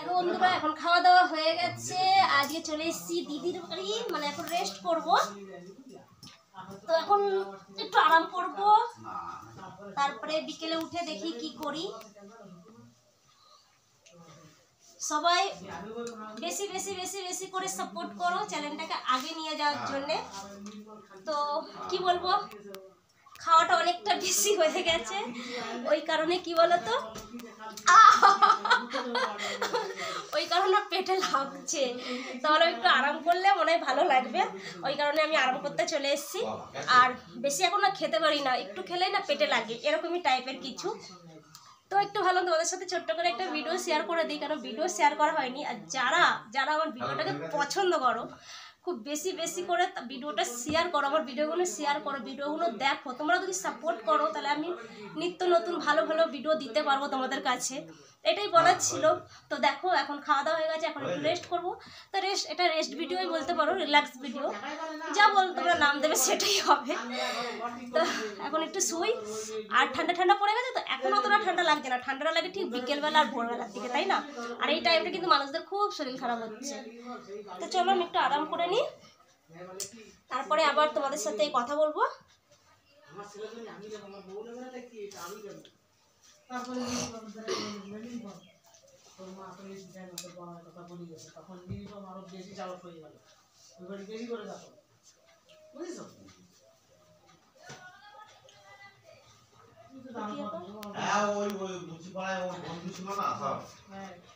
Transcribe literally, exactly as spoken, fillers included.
দেখো বন্ধুরা এখন খাওয়া দাওয়া হয়ে গেছে। আজকে চলে এসেছি দিদির বাড়ি, মানে এখন রেস্ট করব। তো এখন একটু আরাম করব, তারপরে বিকেলে উঠে দেখি কি করি। সবাই বেশি বেশি বেশি বেশি করে সাপোর্ট করো চ্যানেলটাকে আগে নিয়ে যাওয়ার জন্য। তো কি বলবো, খাওয়াটা অনেকটা বেশি হয়ে গেছে, ওই কারণে কি বলতো ওই কারণে পেটে লাগছে। তাহলে একটু আরাম করলে মনে হয় ভালো লাগবে, ওই কারণে আমি আরাম করতে চলে এসেছি। আর বেশি এখন না খেতে পারি না, একটু খেলেই না পেটে লাগে, এরকমই টাইপের কিছু। তো একটু ভালো তোমাদের সাথে ছোট্ট করে একটা ভিডিও শেয়ার করে দিই, কারণ ভিডিও শেয়ার করা হয়নি। আর যারা যারা আমার ভিডিওটাকে পছন্দ করো, খুব বেশি বেশি করে ভিডিওটা শেয়ার করো, আমার ভিডিওগুলো শেয়ার করো, ভিডিওগুলো দেখো। তোমরা যদি সাপোর্ট করো তাহলে আমি নিত্য নতুন ভালো ভালো ভিডিও দিতে পারবো তোমাদের কাছে, এটাই বলার ছিল। তো দেখো এখন খাওয়া দাওয়া হয়ে গেছে, এখন একটু রেস্ট করবো। তো রেস্ট, এটা রেস্ট ভিডিওই বলতে পারো, রিল্যাক্স ভিডিও, যা বল তোমরা নাম দেবে সেটাই হবে। তো এখন একটু শুই। আর ঠান্ডা ঠান্ডা পড়ে গেছে, তো এখন অতটা ঠান্ডা লাগছে না, ঠান্ডাটা লাগে ঠিক বিকেলবেলা আর ভোরবেলার দিকে, তাই না? আর এই টাইমটা কিন্তু মানুষদের খুব শরীর খারাপ হচ্ছে। তো চলো আমি একটু আরাম করে নিই, তারপরে আবার তোমাদের সাথে কথা বলবো। হ্যাঁ ওই ওই বুঝি পাড়ায় ওই বন্ধু ছিল না সব।